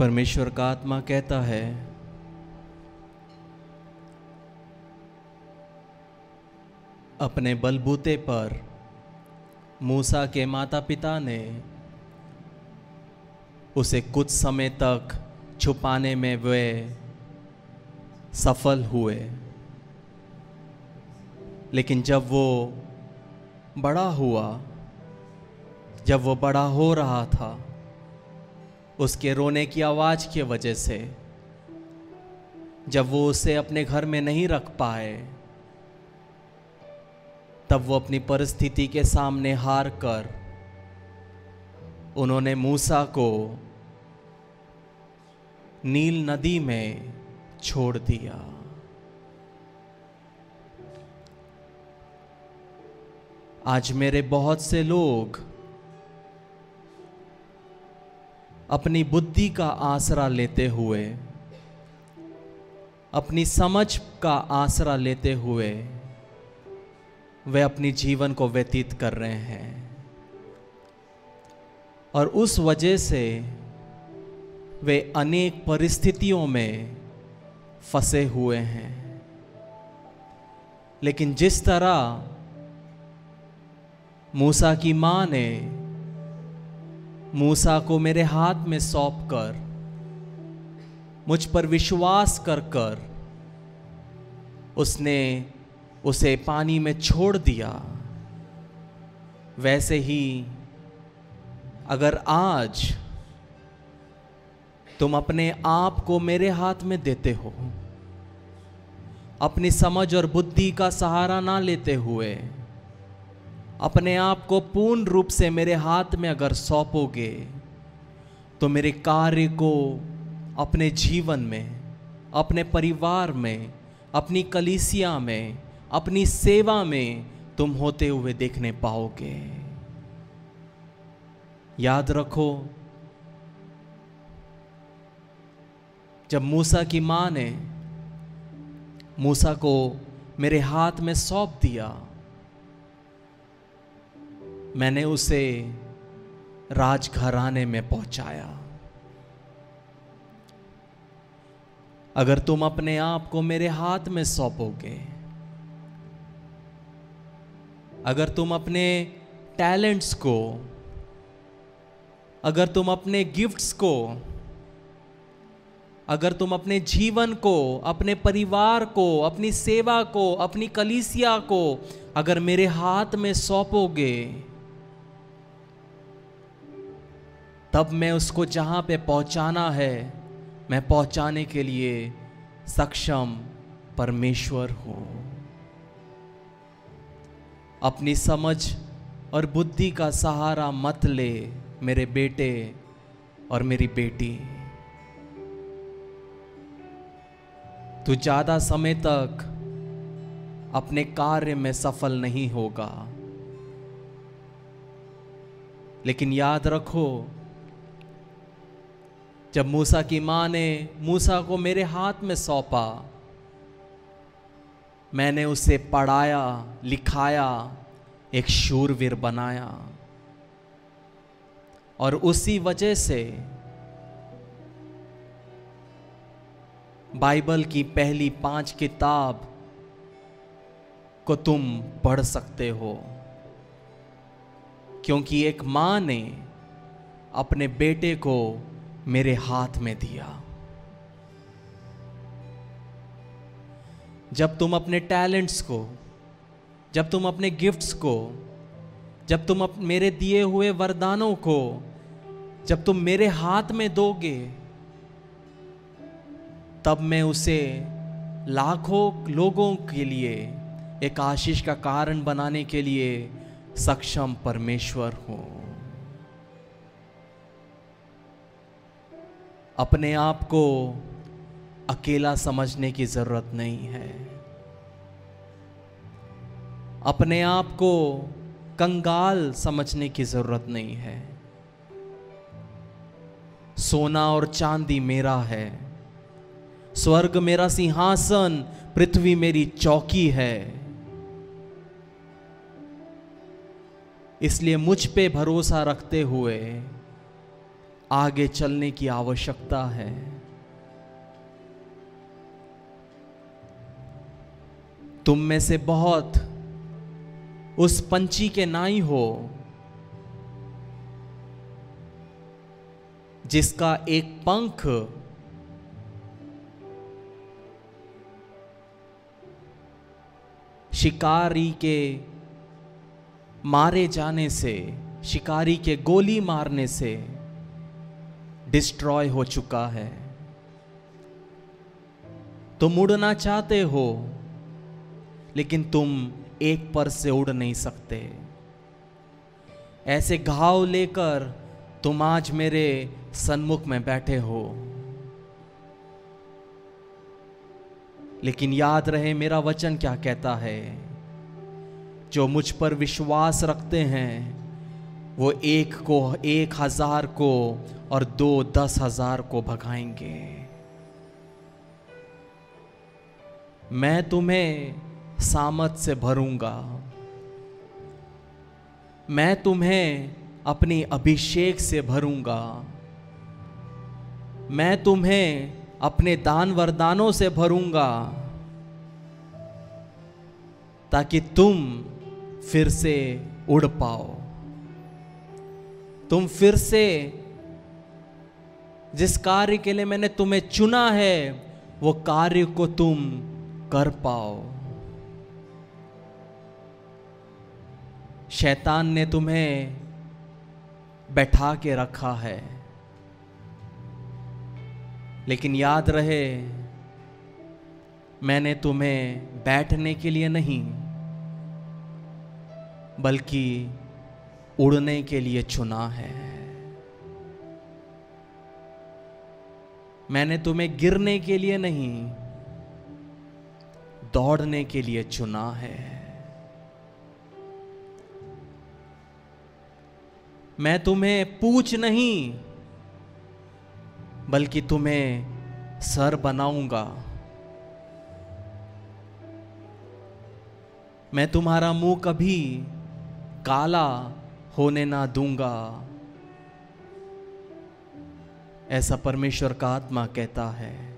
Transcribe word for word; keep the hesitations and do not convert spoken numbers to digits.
परमेश्वर का आत्मा कहता है, अपने बलबूते पर मूसा के माता पिता ने उसे कुछ समय तक छुपाने में वे सफल हुए, लेकिन जब वो बड़ा हुआ, जब वो बड़ा हो रहा था, उसके रोने की आवाज़ की वजह से जब वो उसे अपने घर में नहीं रख पाए, तब वो अपनी परिस्थिति के सामने हार कर उन्होंने मूसा को नील नदी में छोड़ दिया। आज मेरे बहुत से लोग अपनी बुद्धि का आसरा लेते हुए, अपनी समझ का आसरा लेते हुए वे अपनी जीवन को व्यतीत कर रहे हैं, और उस वजह से वे अनेक परिस्थितियों में फंसे हुए हैं। लेकिन जिस तरह मूसा की मां ने मूसा को मेरे हाथ में सौंप कर मुझ पर विश्वास कर कर उसने उसे पानी में छोड़ दिया, वैसे ही अगर आज तुम अपने आप को मेरे हाथ में देते हो, अपनी समझ और बुद्धि का सहारा ना लेते हुए अपने आप को पूर्ण रूप से मेरे हाथ में अगर सौंपोगे, तो मेरे कार्य को अपने जीवन में, अपने परिवार में, अपनी कलीसिया में, अपनी सेवा में तुम होते हुए देखने पाओगे। याद रखो, जब मूसा की मां ने मूसा को मेरे हाथ में सौंप दिया, मैंने उसे राजघराने में पहुंचाया। अगर तुम अपने आप को मेरे हाथ में सौंपोगे, अगर तुम अपने टैलेंट्स को, अगर तुम अपने गिफ्ट्स को, अगर तुम अपने जीवन को, अपने परिवार को, अपनी सेवा को, अपनी कलीसिया को अगर मेरे हाथ में सौंपोगे, तब मैं उसको जहां पे पहुंचाना है, मैं पहुंचाने के लिए सक्षम परमेश्वर हूं। अपनी समझ और बुद्धि का सहारा मत ले मेरे बेटे और मेरी बेटी। तू ज्यादा समय तक अपने कार्य में सफल नहीं होगा, लेकिन याद रखो, जब मूसा की मां ने मूसा को मेरे हाथ में सौंपा, मैंने उसे पढ़ाया, लिखाया, एक शूरवीर बनाया, और उसी वजह से बाइबल की पहली पांच किताब को तुम पढ़ सकते हो, क्योंकि एक मां ने अपने बेटे को मेरे हाथ में दिया। जब तुम अपने टैलेंट्स को, जब तुम अपने गिफ्ट्स को, जब तुम मेरे दिए हुए वरदानों को जब तुम मेरे हाथ में दोगे, तब मैं उसे लाखों लोगों के लिए एक आशीष का कारण बनाने के लिए सक्षम परमेश्वर हूं। अपने आप को अकेला समझने की जरूरत नहीं है। अपने आप को कंगाल समझने की जरूरत नहीं है। सोना और चांदी मेरा है, स्वर्ग मेरा सिंहासन, पृथ्वी मेरी चौकी है। इसलिए मुझ पे भरोसा रखते हुए आगे चलने की आवश्यकता है। तुम में से बहुत उस पंछी के नाई हो जिसका एक पंख शिकारी के मारे जाने से, शिकारी के गोली मारने से डिस्ट्रॉय हो चुका है। तुम उड़ना चाहते हो लेकिन तुम एक पर से उड़ नहीं सकते। ऐसे घाव लेकर तुम आज मेरे सन्मुख में बैठे हो, लेकिन याद रहे मेरा वचन क्या कहता है, जो मुझ पर विश्वास रखते हैं वो एक को एक हजार को और दो दस हजार को भगाएंगे। मैं तुम्हें सामर्थ से भरूंगा, मैं तुम्हें अपनी अभिषेक से भरूंगा, मैं तुम्हें अपने दान वरदानों से भरूंगा, ताकि तुम फिर से उड़ पाओ। तुम फिर से जिस कार्य के लिए मैंने तुम्हें चुना है वो कार्य को तुम कर पाओ। शैतान ने तुम्हें बैठा के रखा है, लेकिन याद रहे मैंने तुम्हें बैठने के लिए नहीं बल्कि उड़ने के लिए चुना है। मैंने तुम्हें गिरने के लिए नहीं दौड़ने के लिए चुना है। मैं तुम्हें पूंछ नहीं बल्कि तुम्हें सर बनाऊंगा। मैं तुम्हारा मुंह कभी काला होने ना दूंगा, ऐसा परमेश्वर का आत्मा कहता है।